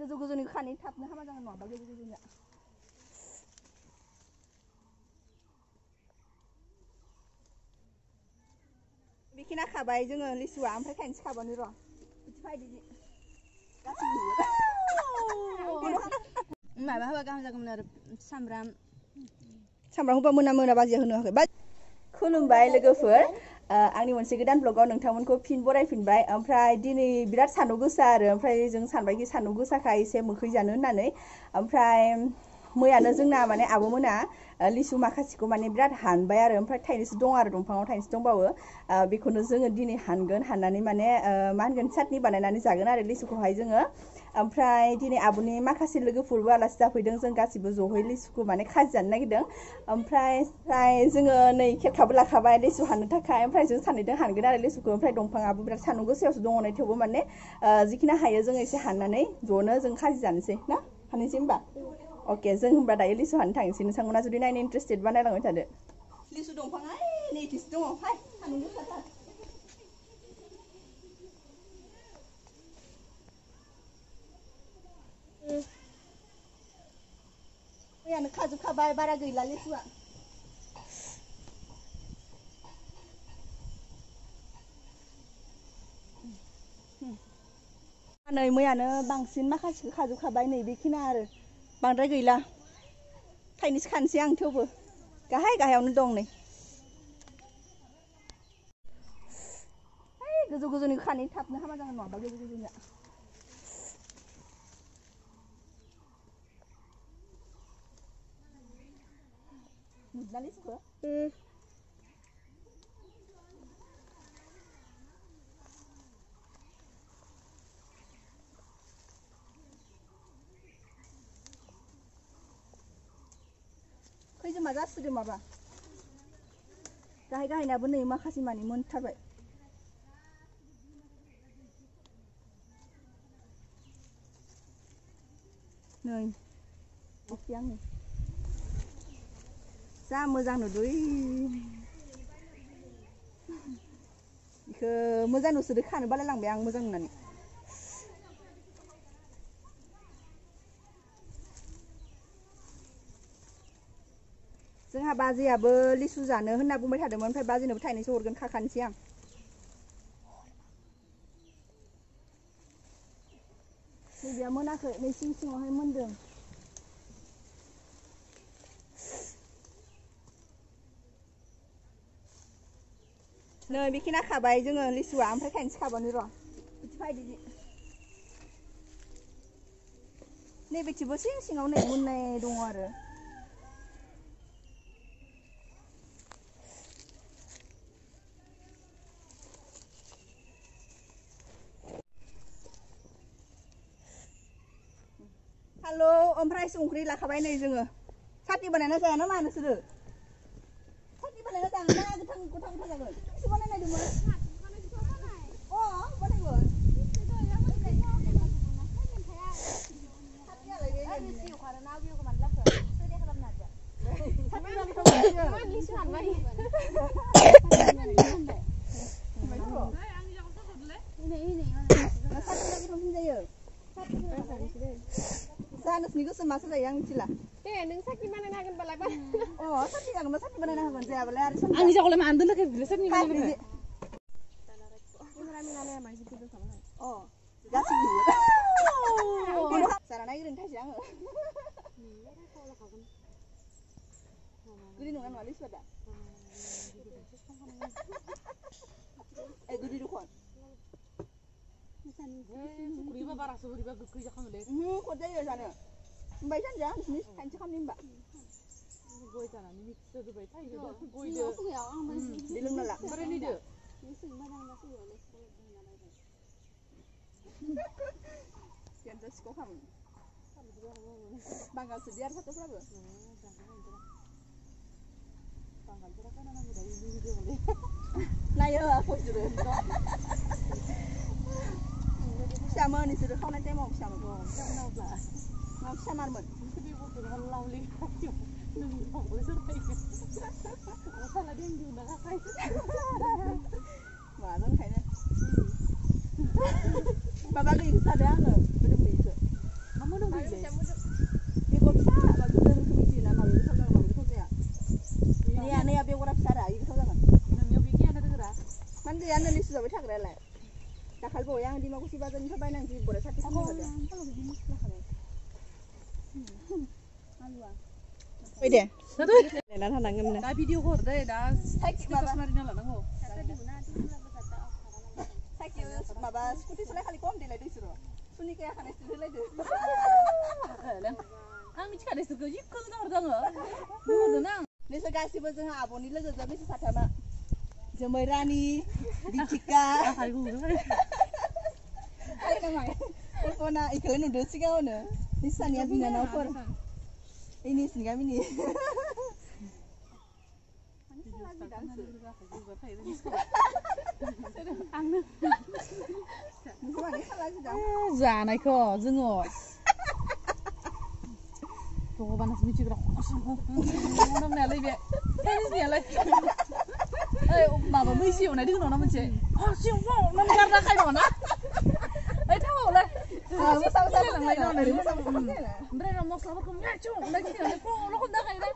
गोजौ गोजौनि खानि थाबनो हामा जागोन नङाबा गोजौ गोजौनिया बेखिना खाबाय जोङो लिसुआ ओमफ्राय थाइनैसो खाबावनि र' बिदि फायदि गासैबो माबा होबा गाहाम जागौमोन आरो सामब्राम होबा मोना बाजिया होनो हायाखै खुलुमबाय लोगोफोर आंनि मोनसे गोदान ब्लगाव नोंथांमोनखौ फिन बरायफिनबाय ओमफ्राय दिनै बिराद सान्दुं गोसा आरो ओमफ्राय जों सानबायखि सान्दुं गोसाखाय एसे मोखै जानो होननानै ओमफ्राय मैयानो जोंना माने आब'मोना लिसु माखासेखौ माने बिराद हानबाय आरो ओमफ्राय थाइनैसो दं आरो दंफाङाव थाइनैसो दंबावो बेखौनो जोङो दिनै हानगोन हाननानै माने मा होनगोन चाटनि बानायनानै जागोन आरो लिसुखौहाय जोङो ओमफ्राय दिनै आब'नि माखासे लोगोफोरबो आलासि जाफैदों जों गासिबो ज'है लिसुखौ माने खाजि जानो नागिरदों ओमफ्राय जोङो नै खेरखाबो लाखाबाय लिसु हाननो थाखाय ओमफ्राय जों सानैजों हानगोन आरो लिसुखौ ओमफ्राय दंफाङाबो बिराद सान्दुं गोसायावसो दङ नै थेवबो माने जिखिनि हायो जों एसे हाननानै ज'नो जों खाजि जानोसै ना हाननोसै होमबा अके जों होमबा दायो लिसु हाननो थांनोसै नोंथांमोना जुदि नायनो इन्टारेस्टेडबा नायलांबाय थादो लिसु दंफाङा नैथिसो दङ हाय सान्दुं गोसाथार मैयानो खाजोबखाबाय बारा गैला लिसुआ नै मैयानो बांसिन माखासेखौ खाजोबखाबाय नै बेखिना आरो बांद्राय गैला थाइनैसो खानोसै आं थेवबो गाहायावनो दं नै गोजौ गोजौनि खानि थाबनो हामा जागोन नङाबा गोजौ गोजौनिया नुदोंना लिसुखौ खैजोमा जासिगोन माबा गाहायनाबो नै माखासे मानि मोनथारबाय नै एसे आंनि जा मोजां नुदों बेखौ मोजां नुसोदो खानो बालायलांबाय आं मोजां नुनानै जोंहा बाजैयाबो लिसु जानो होनना बुंबाय थादोंमोन ओमफ्राय बाजैनोबो थाइनैसो हरगोन खाखानोसै आं नैबेया मोनाखै नै सिं सिङावहाय मोनदों नै बेखिना खाबाय जोङो लिसुआ ओमफ्राय थाइनैसो खाबावनि र' बिदि फायदि नैबेथिंबो सिं सिङाव नै मोननाय दङ आरो हालौ ओमफ्राय संख्रि लाखाबाय नै जोङो साटनि बानायना जाया ना मा नोंसोरो साटनि बानायना जागोन ना गोथां जागोन एसे बानायनायदोंमोन बानायगोन नोंसोरनि गोसो मासो जायो आं मिथिला दे नों साटनि बानायनो हागोन बालाय साटनि जागोनबा साटनि बानायना होगोन जायाबालाय आरो आंनि जागोलाय मानो दोनलाखै बिदिनो साटनि बानायनो गासिबो जाना नायग्रोनो थांसै आङो गोदै नङा लिसुआ दा गोदै दखन बोरैबा बारासो बोरैबा गोखै जाखाङोलै खद जायो जानो ओमफ्राय सानजा नोंसिनि थाइनैसो खामनि होनबा गय जानानै मिक्स होबाय थायो गयदो बे लोंना ला ओमफ्राय नैदो Siapa sih kok kamu? Banggal sedia satu berapa? Banggal berapa namanya dari video boleh? Nah ya aku suruh. Siapa nih suruh kau nanti mau siapa dong? Mau siapa marmut? Tapi bukan kalau lauli kacau. Nunggu mau besar lagi. Masalah dia yang diundang apa? Mana kayaknya? Bapak ke itu ada nggak? Belum bisa. बेगर फिसा माबा गोदोर मिथियोना माबा गोथाव जागोन माबा गोथाव जाया नैया बेगरा फिसारा इ गोथाव जागोन नोंनियाव बे गियाना दोङोरा मानो जाया नों लिसु जाबाय थाग्रायालाय दाखालि बावै आं डिमाकुसि बाजारनिफ्राय बायनानै जि बरा साथि फाननो होदों फै दे लेना थानांगोन दा भिडिअ हर दे दा स्टेटास मारिना लानांगौ साइकेल माबा स्कुटि सालाय खालि कम देलायदों इसोरो सुनिकाया खानायसो होलायदो आं मिथिखादों इसोरखौ जि गोजोन हरदों आङो बुंहरदों आं नोंसोर गासिबो जोंहा आब'नि लोगोजों नोंसोर साथामा जोमै रानि दिथिका कल्पना इखौलाय नुदों सिगाङावनो निसानिया बिनानावफोर इनिसिनि गामिनि जानायखौ जोङो भगबानासो मिथिग्रा नांनायालाय बे नियालाय ओइ माबा मैसो एवनाय दङ ना मोनसे नों गारना खायनो ना ओइ थावआवलाय ओमफ्राय उनाव मस्लाफोरखौ मिथियो ओमफ्राय खिनानै फुङावल' हमना खायोना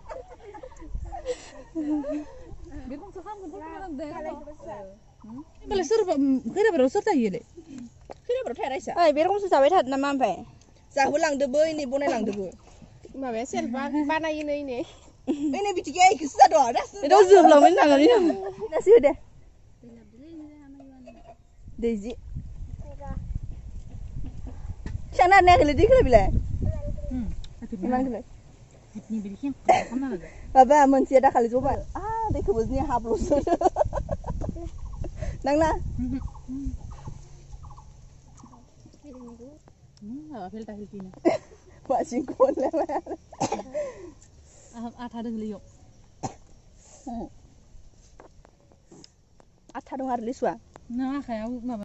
बे गंसे खालामगोन दे होमबालाय सोरबा खैराबाराव सोर थायोलै खैराबाराव थाया रायसा ओइ बे रखमसो जाबाय थादो नामा ओमफ्राय जाहोलांदोबो इनै बनायलांदोबो माबाया सेल्फा बानायो नै इनै बिथिखे इखोसो जादों एटाव जोबलांबाय थांगोन नासि होदे दैजि फिसा नारनायाखैलै दैखौलाय बिलाय माबा मोनसेया दाखालि जबाय दैखौबो जोंनि हाब्ल'सो नांला आथा दोंलै आथा दं आरो लिसुआ नों आखायाव माबा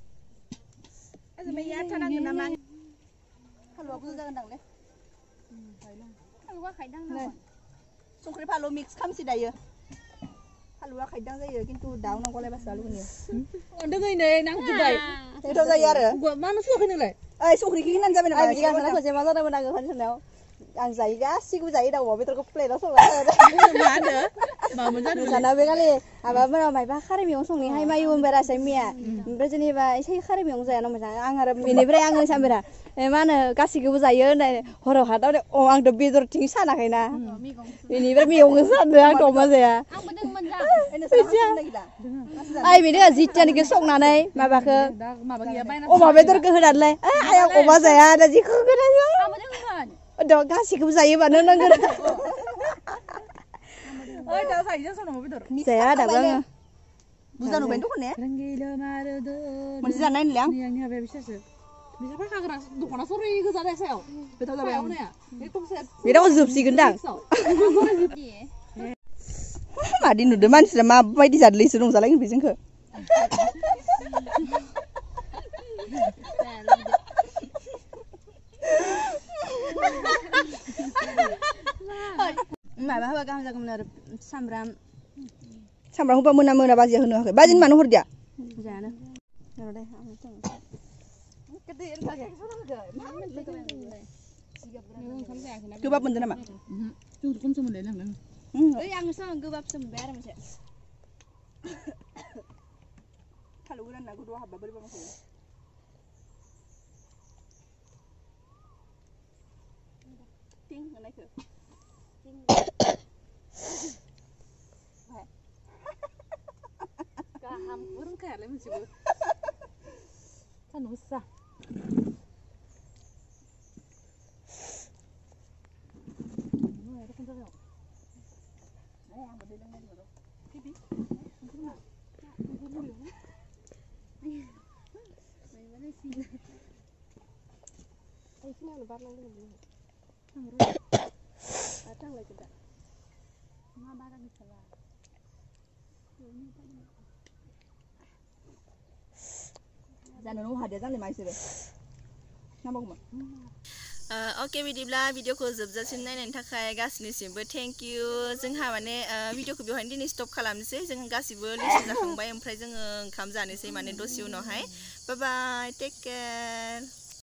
आथा नांगोन नामा हालुवा बुरजा जागोन दांलै हालुवा खायदां संख्रि फानलु मिक्स खालामसै दायो हालुवा खायदां जायो खिन्थु दा उनाव गलायबासो आलुनि दोङै नै नांजोबबाय गोथाव जायो आरो मानो सुवाखै नोंलाय ओइ संख्रिखौ होनानै जाबाय नामा बिगासना खनसे मा जादोंमोन आङो खनसे सानाव आं जायो गासिखौबो जायो दाउ अमा बेदरखौ प्लेटाव संना मा होनो मामोन जादों जाना बे खालि माबाफोराव मायबा खारै मैगं संनायहाय मायो होनबाय रासाय मैया ओमफ्राय जेनेबा एसे खारै मैगं जाया ना मोजां आं आरो बेनिफ्राय आङो सानबायरा मा होनो गासिखौबो जायो होननानै हराव हादाव आंथ' बेदरथिं सानाखैना बेनिफ्राय मैगंखौ सानदों आंथ' अमा जाया ओइ बेनो जिथियानिखौ संनानै माबाखौ अमा बेदरखौ होनानैलाय आं अमा जाया दा जिखौ होनानै गासिखौबो जायोबा नों नांगोन जाया दाबो आङो बुरजा नुबाय दख'ने मोनसे जानाय नोंलाय आं दख'ना सरि गोजा दे सायाव गोथाव जाबाय बे दाव जोबसिगोनदां मादि नुदों मानसिफ्रा माबायदि जादोंलै इसोर रंजालायगोन बेजोंखौ माबा होबा गाहाम जागौमोन आरो सामब्राम होबा मोना मोना बाजिया होनो हायाखै बाजिनि मानो हरदिया जानो गोबाब मोनदों नामा खमसो मोनलाय लांदों ओइ आं गोबाबसो मोनबाय आरो मोनसे फालौ गोरान ना गुदुआव हाबबा बोरैबा मोनखायो टिं होनायखौ गाहाम रोंखायालाय मोनसेबो सान्दुं गोसा जानो हादिया जानो मा इसोरो नांबावगौमोन ओके बिदिब्ला भिडिअखौ जोबजासिम नायनायनि थाखाय गासिनिसिमबो थेंक इउ जोंहा माने भिडिअखौ बेवहायनो दिनै स्टप खालामनोसै जों गासिबो लिसु जाखांबाय ओमफ्राय जोङो ओंखाम जानोसै माने दसे उनावहाय बाय बाय टेक केयार